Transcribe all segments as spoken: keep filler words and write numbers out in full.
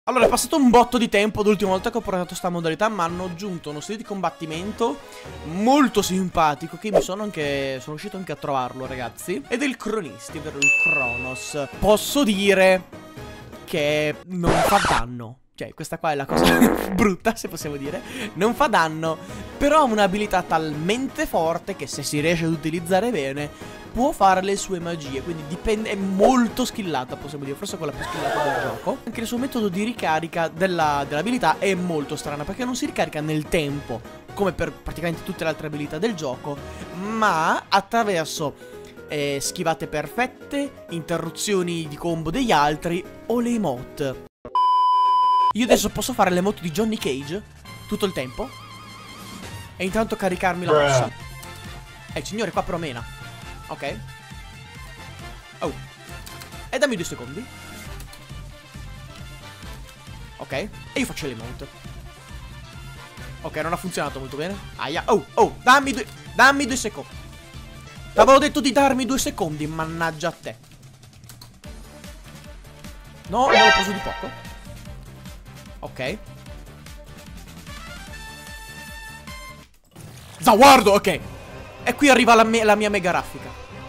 Allora, è passato un botto di tempo l'ultima volta che ho portato sta modalità, ma hanno aggiunto uno stile di combattimento molto simpatico, che mi sono anche... sono riuscito anche a trovarlo, ragazzi. Ed è il Cronisti, ovvero il Cronos. Posso dire che non fa danno. Cioè, questa qua è la cosa brutta, se possiamo dire. Non fa danno, però ha un'abilità talmente forte che se si riesce ad utilizzare bene può fare le sue magie. Quindi dipende, è molto skillata, possiamo dire, forse quella più skillata del gioco. Anche il suo metodo di ricarica della, dell'abilità è molto strana, perché non si ricarica nel tempo, come per praticamente tutte le altre abilità del gioco, ma attraverso eh, schivate perfette, interruzioni di combo degli altri o le emote. Io adesso posso fare l'emote di Johnny Cage tutto il tempo e intanto caricarmi la mossa. Eh, il signore qua però mena. Ok. Oh. E dammi due secondi. Ok. E io faccio l'emote. Ok, non ha funzionato molto bene. Aia. Oh, oh, dammi due Dammi due secondi. T'avevo detto di darmi due secondi, mannaggia a te. No, me l'ho preso di poco. Ok. Zaguardo, ok. E qui arriva la, me la mia mega raffica.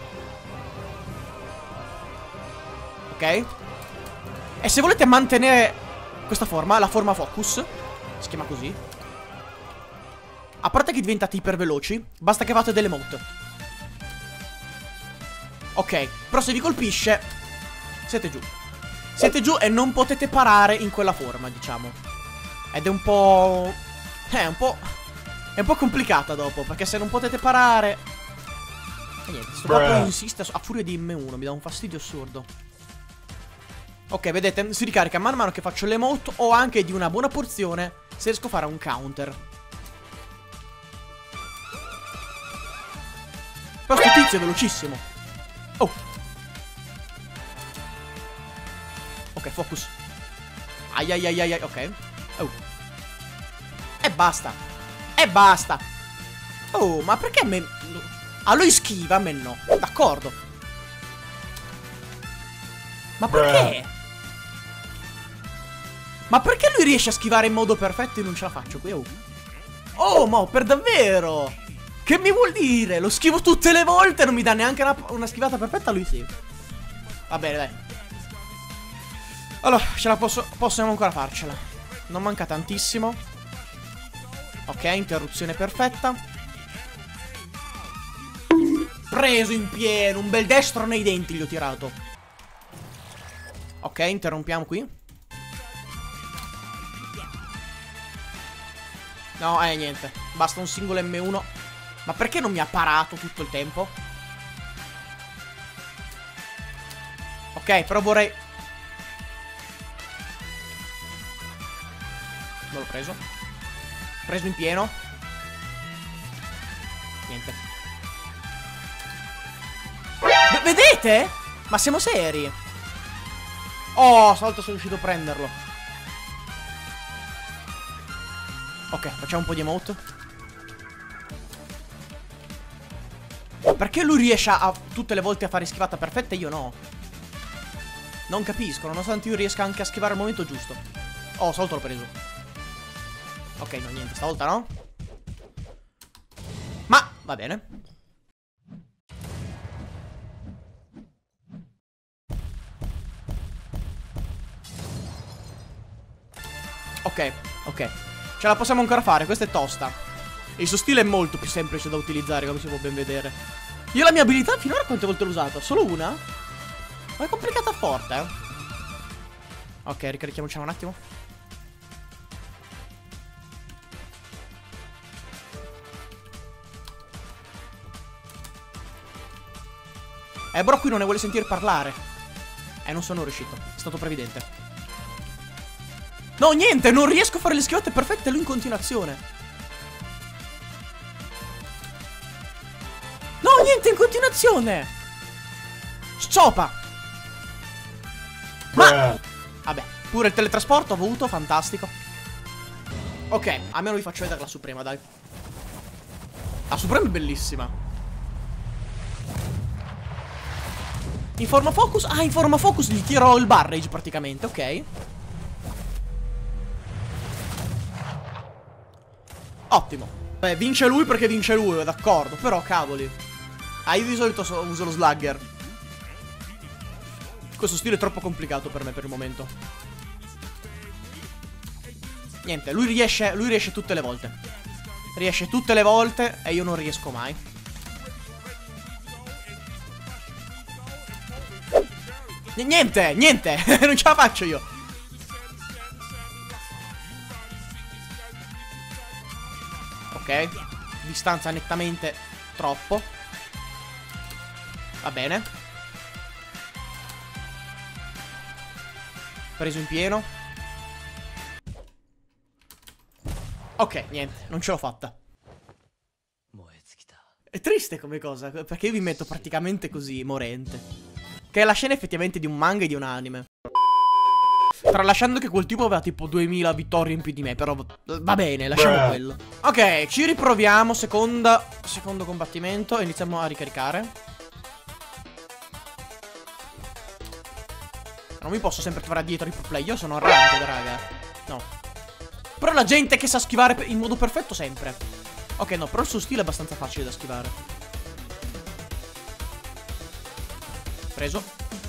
Ok. E se volete mantenere questa forma, la forma focus, si chiama così, a parte che diventate iper veloci, basta che fate delle emote. Ok. Però se vi colpisce siete giù. Siete giù e non potete parare in quella forma, diciamo. Ed è un po'... È un po'... È un po' complicata dopo, perché se non potete parare... E niente, sto proprio insiste a furia di emme uno, mi dà un fastidio assurdo. Ok, vedete, si ricarica man mano che faccio l'emote, o anche di una buona porzione se riesco a fare un counter. Però sto tizio è velocissimo. Oh. Ok, focus. Ai ai ai ai ai, ok. Oh. E basta. E basta. Oh, ma perché a me... A lui schiva, a me no. D'accordo. Ma perché? Ma perché lui riesce a schivare in modo perfetto e non ce la faccio qui? Oh, oh ma per davvero? Che mi vuol dire? Lo schivo tutte le volte e non mi dà neanche una, una schivata perfetta, lui sì. Va bene, dai. Allora, ce la posso, possiamo ancora farcela. Non manca tantissimo. Ok, interruzione perfetta. Preso in pieno, un bel destro nei denti gli ho tirato. Ok, interrompiamo qui. No, eh, niente. Basta un singolo emme uno. Ma perché non mi ha parato tutto il tempo? Ok, però vorrei... Non l'ho preso. Preso in pieno. Niente. V vedete? Ma siamo seri? Oh, stavolta sono riuscito a prenderlo. Ok, facciamo un po' di emote. Ma perché lui riesce a, a tutte le volte a fare schivata perfetta e io no? Non capisco, nonostante io riesca anche a schivare al momento giusto. Oh, stavolta l'ho preso. Ok, no, niente, stavolta no. Ma, va bene. Ok, ok. Ce la possiamo ancora fare, questa è tosta. Il suo stile è molto più semplice da utilizzare, come si può ben vedere. Io la mia abilità finora quante volte l'ho usata? Solo una? Ma è complicata forte, eh. Ok, ricarichiamocela un attimo. Eh, però qui non ne vuole sentire parlare. Eh, non sono riuscito. È stato previdente. No, niente, non riesco a fare le schivate perfette lui in continuazione. No, niente, in continuazione. Sciopa. Ma... Vabbè, pure il teletrasporto ho avuto, fantastico. Ok, almeno vi faccio vedere la Suprema, dai. La Suprema è bellissima. In forma focus? Ah, in forma focus gli tiro il barrage praticamente, ok. Ottimo. Beh, vince lui perché vince lui, d'accordo. Però, cavoli. Ah, io di solito so, uso lo slugger. Questo stile è troppo complicato per me per il momento. Niente, lui riesce, lui riesce tutte le volte. Riesce tutte le volte e io non riesco mai. Niente, niente. Non ce la faccio io. Ok. Distanza nettamente troppo. Va bene. Preso in pieno. Ok, niente, non ce l'ho fatta. È triste come cosa, perché io vi metto praticamente così, morente. Che è la scena effettivamente di un manga e di un anime. Tralasciando che quel tipo aveva tipo duemila vittorie in più di me, però va bene, lasciamo quello. Ok, ci riproviamo, seconda, secondo combattimento, e iniziamo a ricaricare. Non mi posso sempre trovare dietro i pro play, io sono ranked, raga. No. Però la gente che sa schivare in modo perfetto sempre. Ok, no, però il suo stile è abbastanza facile da schivare. Preso.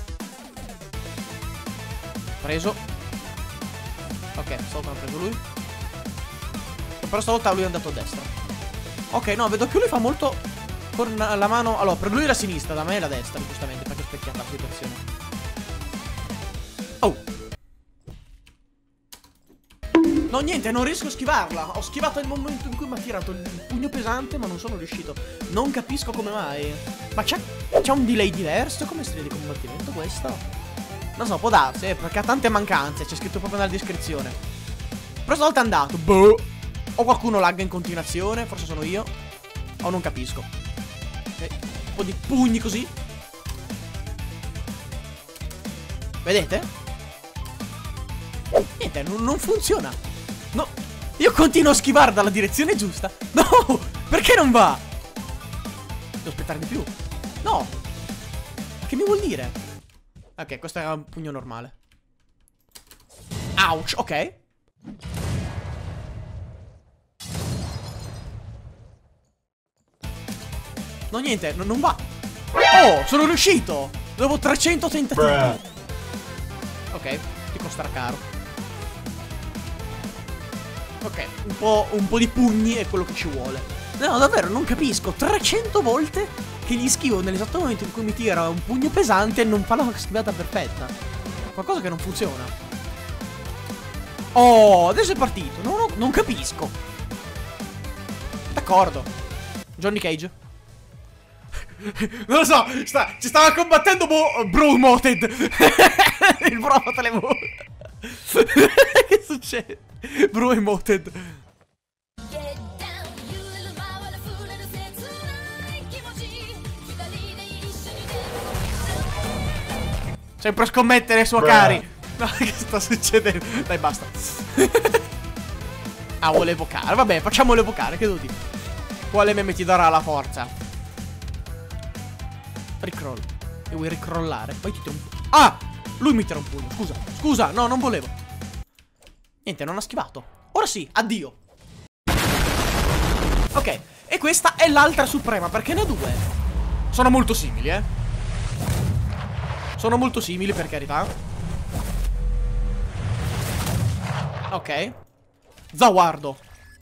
Preso. Ok, stavolta ha preso lui. Però stavolta lui è andato a destra. Ok, no, vedo che lui fa molto con la mano. Allora, per lui è la sinistra, da me è la destra, giustamente, perché è specchiata la situazione. Oh. No, niente, non riesco a schivarla. Ho schivato il momento in cui mi ha tirato il pugno pesante, ma non sono riuscito. Non capisco come mai. Ma c'è un delay diverso? Come stile di combattimento questo? Non so, può darsi, eh, perché ha tante mancanze. C'è scritto proprio nella descrizione. Però stavolta è andato. Boh. O qualcuno lagga in continuazione, forse sono io. O non capisco. Okay. Un po' di pugni così. Vedete? Niente, non, non funziona. No, io continuo a schivare dalla direzione giusta. No, perché non va? Devo aspettare di più. No. Che mi vuol dire? Ok, questo è un pugno normale. Ouch, ok. No, niente, no, non va. Oh, sono riuscito. Dopo trecento tentativi. Ok, ti costerà caro. Ok, un po', un po' di pugni è quello che ci vuole. No, davvero, non capisco. trecento volte che gli schivo nell'esatto momento in cui mi tira un pugno pesante e non fa la schivata perfetta. Qualcosa che non funziona. Oh, adesso è partito. Non, non, non capisco. D'accordo. Johnny Cage. Non lo so, sta, ci stava combattendo Bro Moted. Il Bro Moted. Che succede? Bro Emoted. Sempre scommettere su Akari. No, che sta succedendo? Dai, basta. Ah, vuole evocare. Vabbè, facciamolo evocare, che devo dire? Quale meme ti darà la forza? Ricroll. E vuoi ricrollare? Poi ti tiro un pugno. Ah! Lui mi tira un pugno. Scusa, scusa, no, non volevo. Niente, non ha schivato. Ora sì, addio. Ok, e questa è l'altra suprema, perché ne ho due. Sono molto simili, eh. Sono molto simili, per carità. Ok. Zaguardo.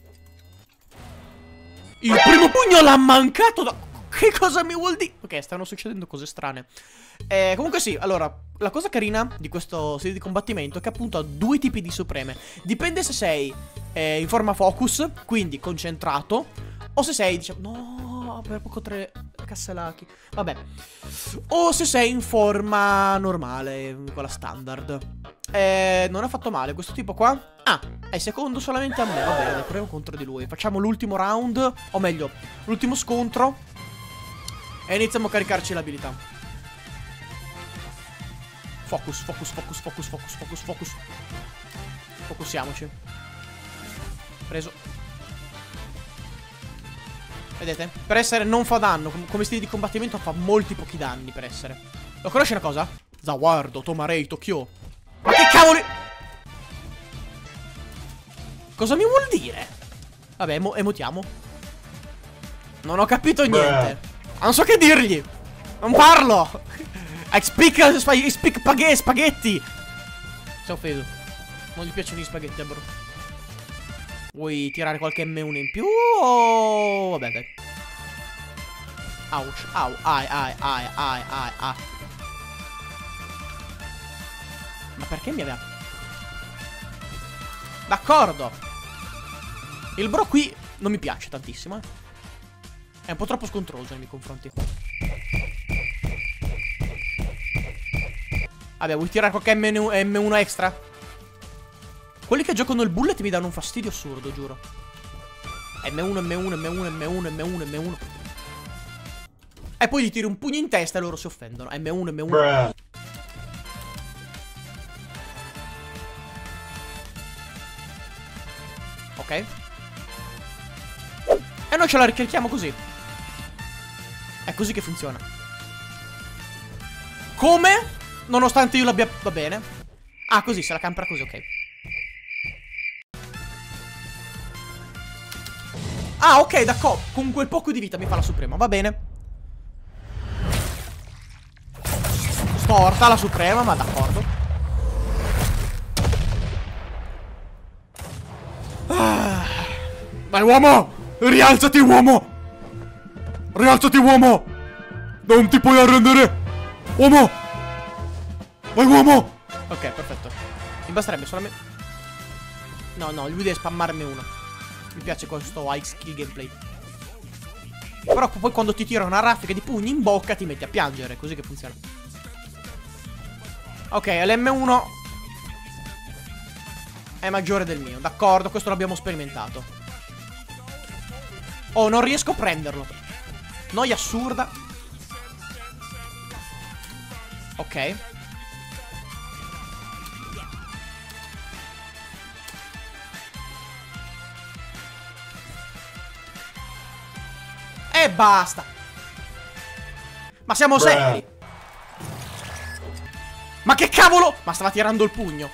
Il primo pugno l'ha mancato da... Che cosa mi vuol dire? Ok, stanno succedendo cose strane. Eh, comunque sì, allora, la cosa carina di questo stile di combattimento è che appunto ha due tipi di supreme. Dipende se sei eh, in forma focus, quindi concentrato, o se sei, diciamo, no, per poco tre cassalaki. Vabbè. O se sei in forma normale, quella standard. Eh, non ha fatto male questo tipo qua. Ah, è secondo solamente a me. Va bene, proviamo contro di lui. Facciamo l'ultimo round, o meglio, l'ultimo scontro. E iniziamo a caricarci l'abilità. Focus, focus, focus, focus, focus, focus, focus. Focusiamoci. Preso. Vedete? Per essere non fa danno. Come stile di combattimento fa molti pochi danni per essere. Lo conosci una cosa? Zaguardo, Tomarei, Tokyo. Ma che cavoli? Cosa mi vuol dire? Vabbè, emo emotiamo. Non ho capito niente. Non so che dirgli. Non parlo. I speak, I speak spaghe spaghetti. Si è offeso. Non gli piacciono gli spaghetti a bro. Vuoi tirare qualche M uno in più o... Vabbè dai. Ouch. Au. Ai ai ai ai ai ai. Ma perché mi aveva... D'accordo. Il bro qui non mi piace tantissimo, eh. È un po' troppo scontroso nei miei confronti. Vabbè, vuoi tirare qualche M uno extra? Quelli che giocano il bullet mi danno un fastidio assurdo, giuro. M uno, M uno, M uno, M uno, M uno, M uno. E poi gli tiri un pugno in testa e loro si offendono. M uno, M uno. Bruh. Ok. E noi ce la ricarichiamo così. È così che funziona. Come? Nonostante io l'abbia... Va bene. Ah, così, se la campera così, ok. Ah, ok, d'accordo. Con quel poco di vita mi fa la suprema, va bene. Storta la suprema, ma d'accordo. Ah. Vai, uomo! Rialzati, uomo! Rialzati, uomo! Non ti puoi arrendere! Uomo! Vai, uomo! Ok, perfetto. Mi basterebbe solamente... No, no, lui deve spammarmi uno. Mi piace questo high skill gameplay. Però poi quando ti tira una raffica di pugni in bocca ti metti a piangere. È così che funziona. Ok, l'M uno è maggiore del mio. D'accordo, questo l'abbiamo sperimentato. Oh, non riesco a prenderlo. Noia assurda. Ok. E basta. Ma siamo Bruh. seri? Ma che cavolo? Ma stava tirando il pugno.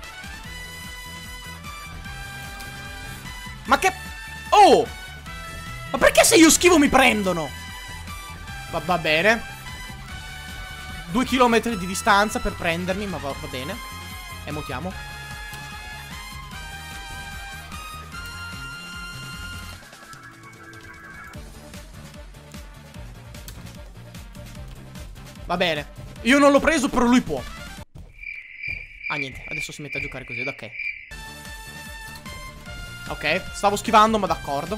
Ma che... Oh! Ma perché se io schivo mi prendono? Va, va bene. Due chilometri di distanza per prendermi, ma va, va bene. Emotiamo. Va bene. Io non l'ho preso, però lui può. Ah, niente. Adesso si mette a giocare così, ok. Ok, stavo schivando, ma d'accordo.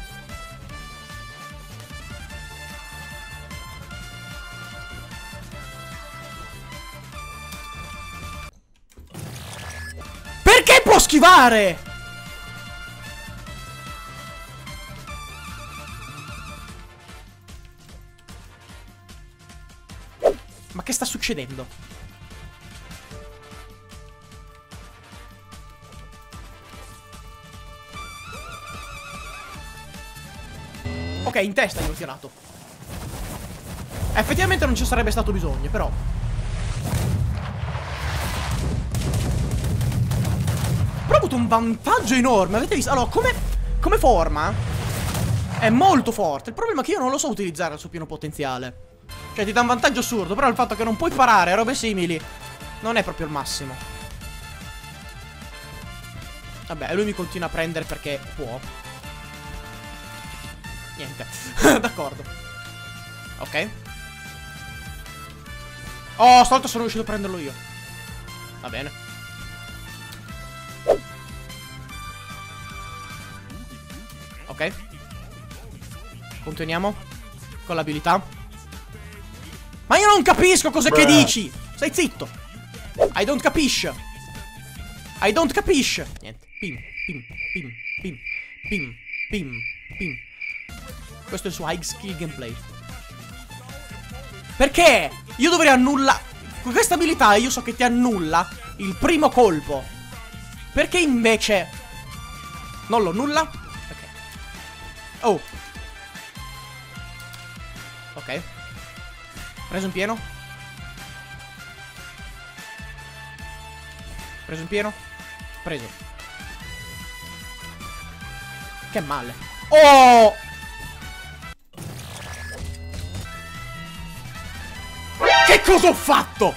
Perché può schivare? Ma che sta succedendo? Ok, in testa gli ho tirato. Effettivamente non ci sarebbe stato bisogno, però. Però ho avuto un vantaggio enorme. Avete visto? Allora, come, come forma è molto forte. Il problema è che io non lo so utilizzare al suo pieno potenziale. Cioè ti dà un vantaggio assurdo. Però il fatto che non puoi parare a robe simili non è proprio il massimo. Vabbè, lui mi continua a prendere perché può. Niente. D'accordo. Ok. Oh, stavolta sono riuscito a prenderlo io. Va bene. Ok. Continuiamo con l'abilità. Ma io non capisco cos'è che dici. Stai zitto. I don't capisce. I don't capisce. Niente. Pim, pim, pim, pim, pim, pim, pim. Questo è il suo high skill gameplay. Perché? Io dovrei annullare. Con questa abilità io so che ti annulla il primo colpo. Perché invece non lo annulla? Ok. Oh. Ok. Preso in pieno. Preso in pieno. Preso. Che male. Oh! Che cosa ho fatto?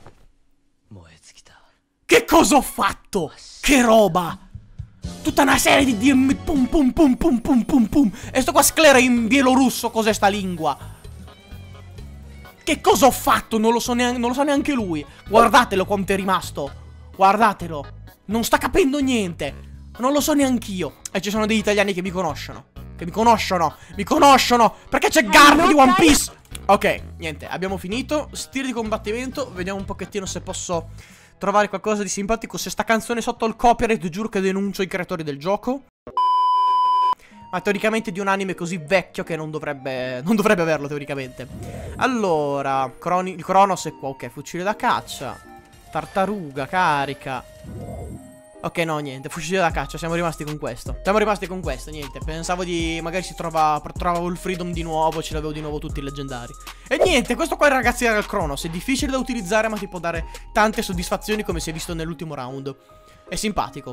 Che cosa ho fatto? Che roba! Tutta una serie di D M pum pum pum pum pum pum pum. E sto qua sclera in bielorusso cos'è sta lingua. Che cosa ho fatto? Non lo so neanche, non lo sa neanche lui. Guardatelo quanto è rimasto. Guardatelo. Non sta capendo niente. Non lo so neanch'io. E ci sono degli italiani che mi conoscono. Che mi conoscono. Mi conoscono. Perché c'è Garp di One Piece. Ok, niente, abbiamo finito. Stile di combattimento. Vediamo un pochettino se posso trovare qualcosa di simpatico. Se sta canzone sotto il copyright, giuro che denuncio i creatori del gioco. Ma teoricamente di un anime così vecchio che non dovrebbe non dovrebbe averlo teoricamente. Allora, Croni, il Cronos è qua. Ok, fucile da caccia. Tartaruga, carica. Ok, no, niente, fucile da caccia, siamo rimasti con questo. Siamo rimasti con questo, niente. Pensavo di magari si trova trovavo il Freedom di nuovo, ce l'avevo di nuovo tutti i leggendari. E niente, questo qua ragazzi era il Cronos. È difficile da utilizzare ma ti può dare tante soddisfazioni come si è visto nell'ultimo round. È simpatico.